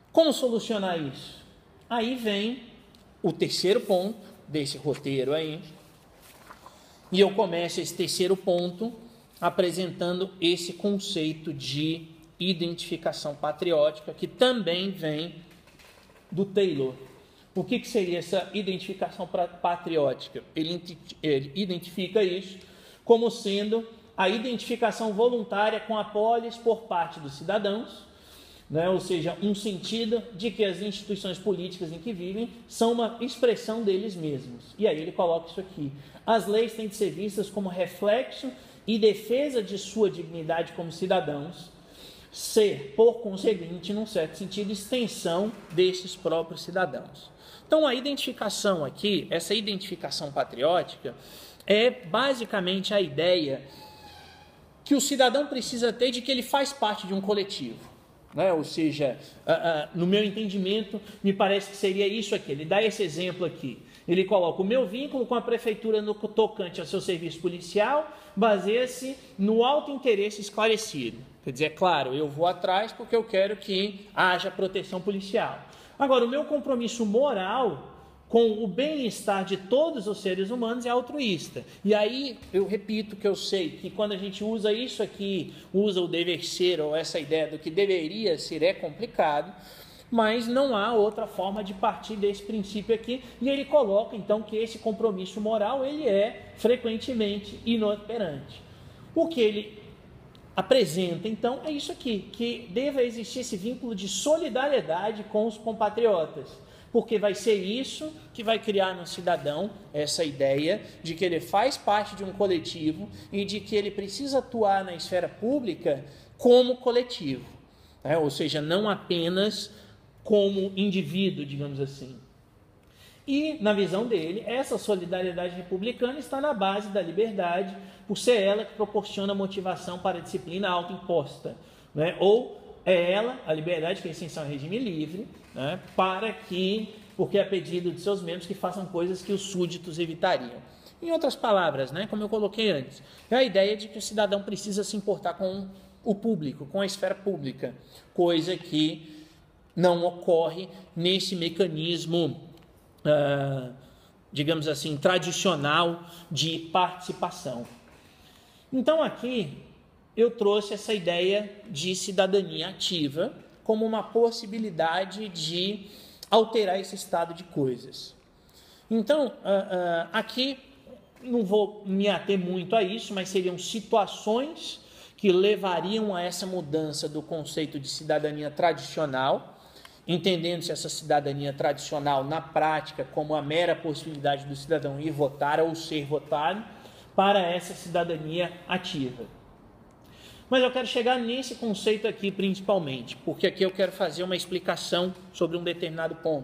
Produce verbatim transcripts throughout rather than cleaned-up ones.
Como solucionar isso? Aí vem o terceiro ponto desse roteiro aí, e eu começo esse terceiro ponto apresentando esse conceito de identificação patriótica, que também vem do Taylor. O que, que seria essa identificação patriótica? Ele, ele identifica isso como sendo a identificação voluntária com a polis por parte dos cidadãos, né? Ou seja, um sentido de que as instituições políticas em que vivem são uma expressão deles mesmos. E aí ele coloca isso aqui. As leis têm de ser vistas como reflexo e defesa de sua dignidade como cidadãos, ser, por conseguinte, num certo sentido, extensão desses próprios cidadãos. Então, a identificação aqui, essa identificação patriótica, é basicamente a ideia que o cidadão precisa ter de que ele faz parte de um coletivo, né? Ou seja, uh, uh, no meu entendimento, me parece que seria isso aqui. Ele dá esse exemplo aqui. Ele coloca: o meu vínculo com a prefeitura no tocante ao seu serviço policial baseia-se no alto interesse esclarecido. Quer dizer, é claro, eu vou atrás porque eu quero que haja proteção policial. Agora, o meu compromisso moral com o bem-estar de todos os seres humanos é altruísta. E aí, eu repito que eu sei que quando a gente usa isso aqui, usa o dever ser, ou essa ideia do que deveria ser, é complicado, mas não há outra forma de partir desse princípio aqui, e ele coloca, então, que esse compromisso moral, ele é frequentemente inoperante. O que ele apresenta, então, é isso aqui, que deva existir esse vínculo de solidariedade com os compatriotas, porque vai ser isso que vai criar no cidadão essa ideia de que ele faz parte de um coletivo e de que ele precisa atuar na esfera pública como coletivo, né? Ou seja, não apenas como indivíduo, digamos assim. E, na visão dele, essa solidariedade republicana está na base da liberdade, por ser ela que proporciona motivação para a disciplina autoimposta, né? Ou é ela, a liberdade, que é essencial ao regime livre, né? Para que, porque é pedido de seus membros que façam coisas que os súditos evitariam. Em outras palavras, né, como eu coloquei antes, é a ideia de que o cidadão precisa se importar com o público, com a esfera pública, coisa que não ocorre nesse mecanismo, ah, digamos assim, tradicional de participação. Então aqui eu trouxe essa ideia de cidadania ativa como uma possibilidade de alterar esse estado de coisas. Então, aqui não vou me ater muito a isso, mas seriam situações que levariam a essa mudança do conceito de cidadania tradicional, entendendo-se essa cidadania tradicional na prática como a mera possibilidade do cidadão ir votar ou ser votado, para essa cidadania ativa. Mas eu quero chegar nesse conceito aqui principalmente, porque aqui eu quero fazer uma explicação sobre um determinado ponto.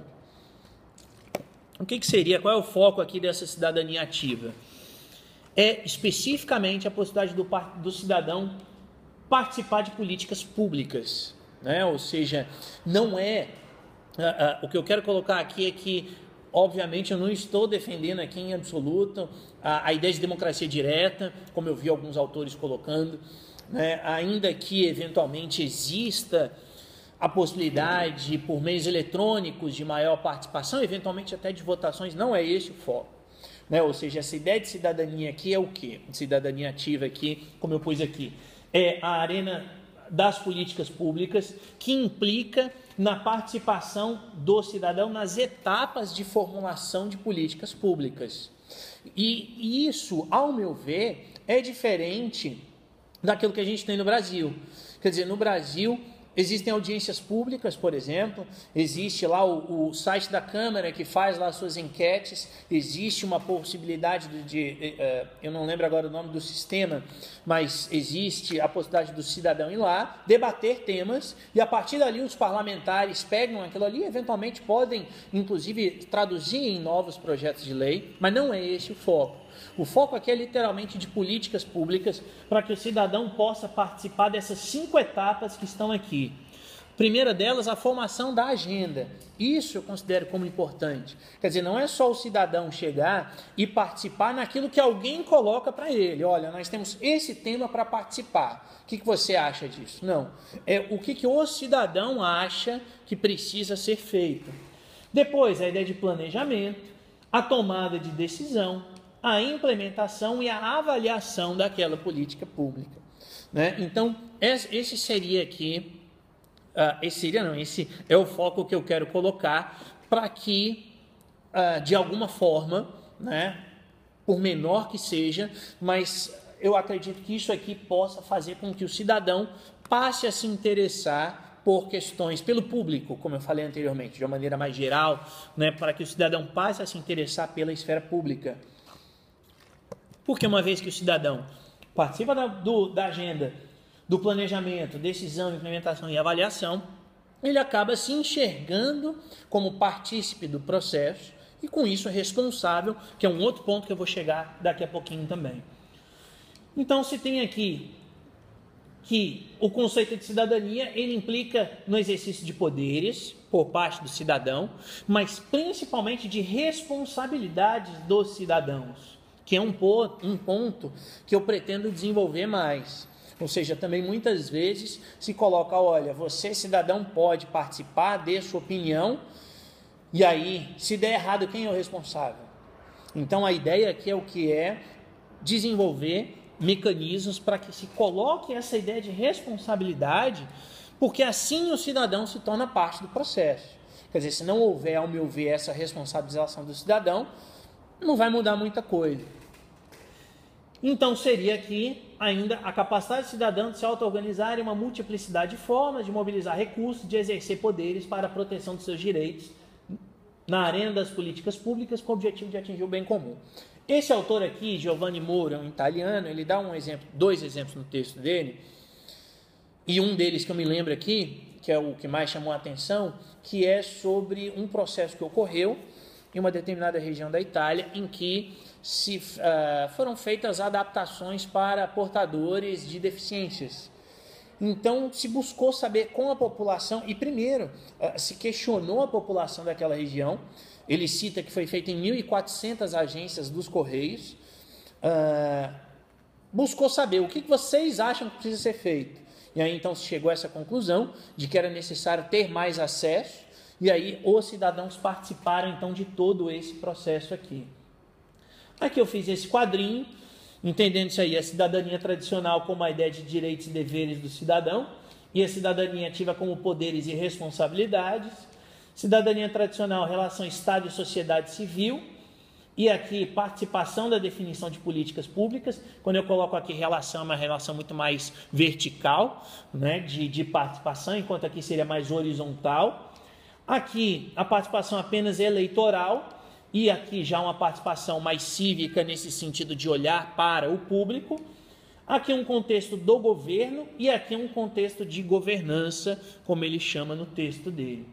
O que, que seria, qual é o foco aqui dessa cidadania ativa? É especificamente a possibilidade do, do cidadão participar de políticas públicas, né? Ou seja, não é... Uh, uh, o que eu quero colocar aqui é que, obviamente, eu não estou defendendo aqui em absoluto a, a ideia de democracia direta, como eu vi alguns autores colocando, né? Ainda que eventualmente exista a possibilidade por meios eletrônicos de maior participação, eventualmente até de votações, não é esse o foco, né? Ou seja, essa ideia de cidadania aqui é o quê? Cidadania ativa aqui, como eu pus aqui, é a arena das políticas públicas que implica na participação do cidadão nas etapas de formulação de políticas públicas. E isso, ao meu ver, é diferente daquilo que a gente tem no Brasil. Quer dizer, no Brasil existem audiências públicas, por exemplo, existe lá o, o site da Câmara que faz lá suas enquetes, existe uma possibilidade de, de, de uh, eu não lembro agora o nome do sistema, mas existe a possibilidade do cidadão ir lá, debater temas, e a partir dali os parlamentares pegam aquilo ali e eventualmente podem, inclusive, traduzir em novos projetos de lei, mas não é esse o foco. O foco aqui é literalmente de políticas públicas para que o cidadão possa participar dessas cinco etapas que estão aqui. Primeira delas, a formação da agenda. Isso eu considero como importante. Quer dizer, não é só o cidadão chegar e participar naquilo que alguém coloca para ele. Olha, nós temos esse tema para participar. O que, que você acha disso? Não. É o que, que o cidadão acha que precisa ser feito. Depois, a ideia de planejamento, a tomada de decisão, a implementação e a avaliação daquela política pública. Né? Então, esse seria aqui... Uh, esse seria não, esse é o foco que eu quero colocar para que, uh, de alguma forma, né, por menor que seja, mas eu acredito que isso aqui possa fazer com que o cidadão passe a se interessar por questões, pelo público, como eu falei anteriormente, de uma maneira mais geral, né, para que o cidadão passe a se interessar pela esfera pública. Porque uma vez que o cidadão participa da, do, da agenda, do planejamento, decisão, implementação e avaliação, ele acaba se enxergando como partícipe do processo e, com isso, responsável, que é um outro ponto que eu vou chegar daqui a pouquinho também. Então, se tem aqui que o conceito de cidadania, ele implica no exercício de poderes por parte do cidadão, mas principalmente de responsabilidades dos cidadãos, que é um ponto que eu pretendo desenvolver mais. Ou seja, também muitas vezes se coloca, olha, você cidadão pode participar, dê sua opinião, e aí, se der errado, quem é o responsável? Então a ideia aqui é o que é desenvolver mecanismos para que se coloque essa ideia de responsabilidade, porque assim o cidadão se torna parte do processo. Quer dizer, se não houver, ao meu ver, essa responsabilização do cidadão, não vai mudar muita coisa. Então, seria aqui ainda a capacidade do cidadão de se auto-organizar em uma multiplicidade de formas, de mobilizar recursos, de exercer poderes para a proteção dos seus direitos na arena das políticas públicas com o objetivo de atingir o bem comum. Esse autor aqui, Giovanni Moro, é um italiano, ele dá um exemplo, dois exemplos no texto dele, e um deles que eu me lembro aqui, que é o que mais chamou a atenção, que é sobre um processo que ocorreu em uma determinada região da Itália, em que se, uh, foram feitas adaptações para portadores de deficiências. Então, se buscou saber com a população, e primeiro, uh, se questionou a população daquela região. Ele cita que foi feito em mil e quatrocentas agências dos Correios. Uh, buscou saber o que vocês acham que precisa ser feito. E aí, então, se chegou a essa conclusão de que era necessário ter mais acesso, e aí os cidadãos participaram, então, de todo esse processo aqui. Aqui eu fiz esse quadrinho, entendendo isso aí, a cidadania tradicional como a ideia de direitos e deveres do cidadão, e a cidadania ativa como poderes e responsabilidades, cidadania tradicional, relação Estado e sociedade civil, e aqui participação da definição de políticas públicas. Quando eu coloco aqui relação, é uma relação muito mais vertical, né, de, de participação, enquanto aqui seria mais horizontal. Aqui a participação apenas eleitoral, e aqui já uma participação mais cívica nesse sentido de olhar para o público. Aqui um contexto do governo e aqui um contexto de governança, como ele chama no texto dele.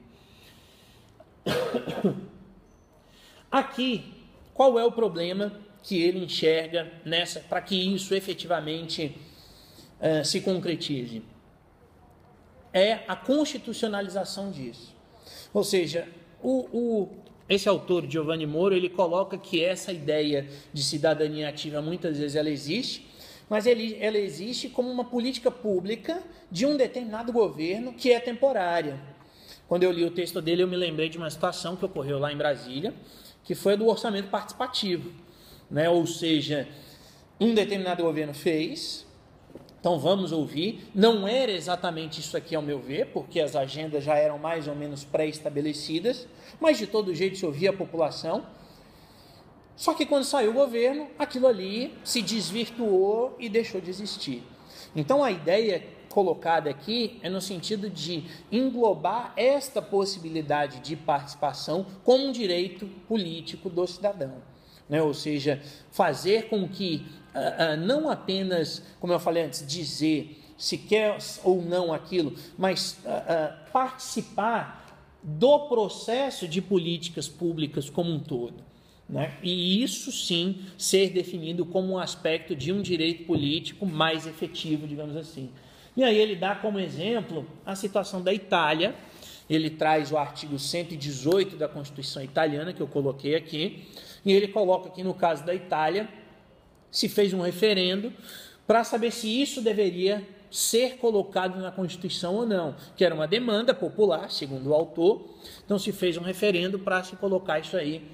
Aqui, qual é o problema que ele enxerga nessa, para que isso efetivamente uh, se concretize? É a constitucionalização disso. Ou seja, o... o Esse autor, Giovanni Moro, ele coloca que essa ideia de cidadania ativa muitas vezes ela existe, mas ele, ela existe como uma política pública de um determinado governo que é temporária. Quando eu li o texto dele, eu me lembrei de uma situação que ocorreu lá em Brasília, que foi a do orçamento participativo, né? Ou seja, um determinado governo fez, então vamos ouvir, não era exatamente isso aqui ao meu ver, porque as agendas já eram mais ou menos pré-estabelecidas, mas de todo jeito se ouvia a população. Só que quando saiu o governo, aquilo ali se desvirtuou e deixou de existir. Então a ideia colocada aqui é no sentido de englobar esta possibilidade de participação como um direito político do cidadão, né? Ou seja, fazer com que uh, uh, não apenas, como eu falei antes, dizer se quer ou não aquilo, mas uh, uh, participar do processo de políticas públicas como um todo, né? E isso sim ser definido como um aspecto de um direito político mais efetivo, digamos assim. E aí ele dá como exemplo a situação da Itália. Ele traz o artigo cento e dezoito da Constituição italiana, que eu coloquei aqui, e ele coloca aqui no caso da Itália, se fez um referendo para saber se isso deveria ser colocado na Constituição ou não, que era uma demanda popular, segundo o autor. Então se fez um referendo para se colocar isso aí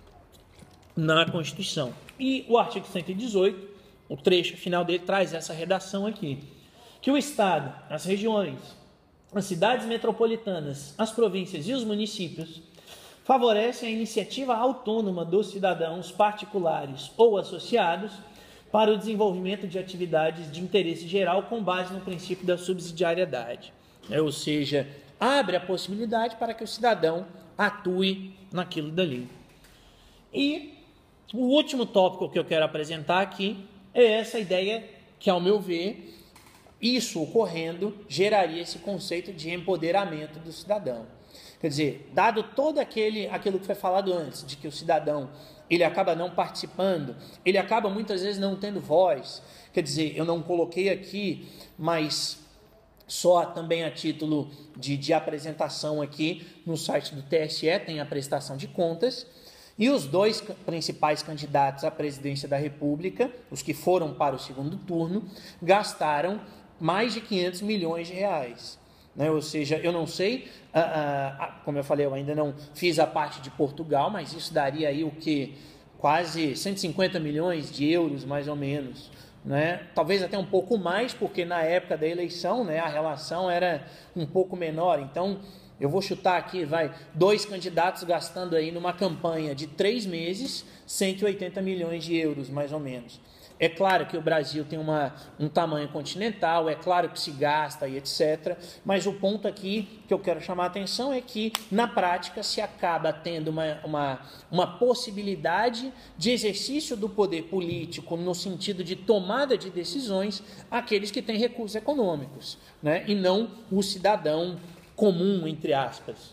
na Constituição. E o artigo cento e dezoito, o trecho final dele traz essa redação aqui, que o Estado, as regiões, as cidades metropolitanas, as províncias e os municípios favorecem a iniciativa autônoma dos cidadãos particulares ou associados para o desenvolvimento de atividades de interesse geral com base no princípio da subsidiariedade. É, ou seja, abre a possibilidade para que o cidadão atue naquilo dali. E o último tópico que eu quero apresentar aqui é essa ideia que, ao meu ver, isso ocorrendo geraria esse conceito de empoderamento do cidadão. Quer dizer, dado todo aquele, aquilo que foi falado antes, de que o cidadão ele acaba não participando, ele acaba muitas vezes não tendo voz. Quer dizer, eu não coloquei aqui, mas só também a título de, de apresentação aqui no site do T S E tem a prestação de contas. E os dois principais candidatos à presidência da República, os que foram para o segundo turno, gastaram mais de quinhentos milhões de reais. Né? Ou seja, eu não sei, ah, ah, como eu falei, eu ainda não fiz a parte de Portugal, mas isso daria aí o que? Quase cento e cinquenta milhões de euros, mais ou menos. Né? Talvez até um pouco mais, porque na época da eleição, né, a relação era um pouco menor. Então, eu vou chutar aqui, vai, dois candidatos gastando aí numa campanha de três meses, cento e oitenta milhões de euros, mais ou menos. É claro que o Brasil tem uma, um tamanho continental, é claro que se gasta e etcétera. Mas o ponto aqui que eu quero chamar a atenção é que, na prática, se acaba tendo uma, uma, uma possibilidade de exercício do poder político no sentido de tomada de decisões àqueles que têm recursos econômicos, né? E não o cidadão comum, entre aspas.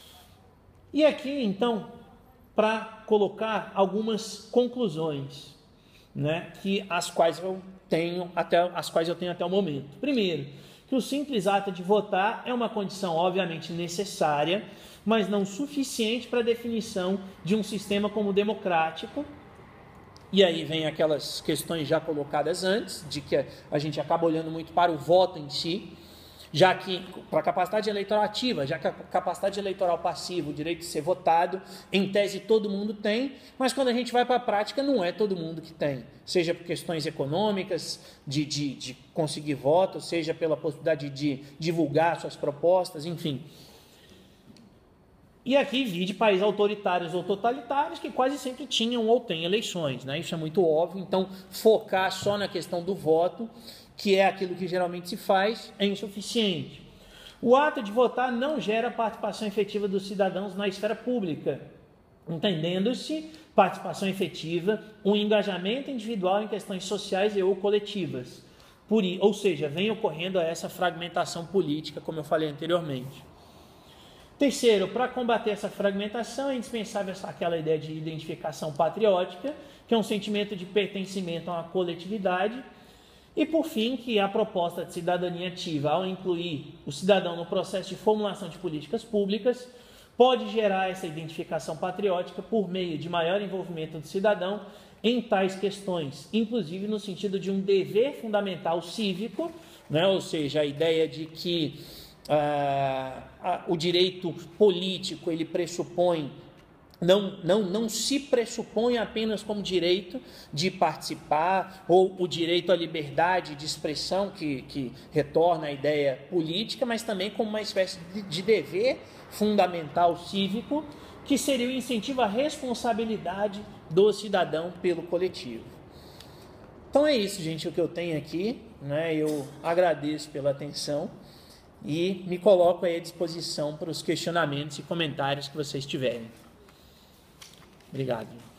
E aqui, então, para colocar algumas conclusões, né, que as quais eu tenho até as quais eu tenho até o momento. Primeiro, que o simples ato de votar é uma condição obviamente necessária, mas não suficiente para a definição de um sistema como democrático. E aí vem aquelas questões já colocadas antes, de que a gente acaba olhando muito para o voto em si, já que, para a capacidade eleitoral ativa, já que a capacidade eleitoral passiva, o direito de ser votado, em tese todo mundo tem, mas quando a gente vai para a prática não é todo mundo que tem, seja por questões econômicas, de, de, de conseguir voto, seja pela possibilidade de divulgar suas propostas, enfim. E aqui vi de países autoritários ou totalitários que quase sempre tinham ou têm eleições, né? Isso é muito óbvio, então focar só na questão do voto, que é aquilo que geralmente se faz, é insuficiente. O ato de votar não gera participação efetiva dos cidadãos na esfera pública, entendendo-se participação efetiva um engajamento individual em questões sociais e ou coletivas. Por, ou seja, vem ocorrendo essa fragmentação política, como eu falei anteriormente. Terceiro, para combater essa fragmentação é indispensável aquela ideia de identificação patriótica, que é um sentimento de pertencimento a uma coletividade. E, por fim, que a proposta de cidadania ativa, ao incluir o cidadão no processo de formulação de políticas públicas, pode gerar essa identificação patriótica por meio de maior envolvimento do cidadão em tais questões, inclusive no sentido de um dever fundamental cívico, né? Ou seja, a ideia de que ah, a, o direito político ele pressupõe Não, não, não se pressupõe apenas como direito de participar ou o direito à liberdade de expressão que, que retorna à ideia política, mas também como uma espécie de, de dever fundamental cívico que seria o incentivo à responsabilidade do cidadão pelo coletivo. Então é isso, gente, o que eu tenho aqui, né? Eu agradeço pela atenção e me coloco aí à disposição para os questionamentos e comentários que vocês tiverem. Obrigado.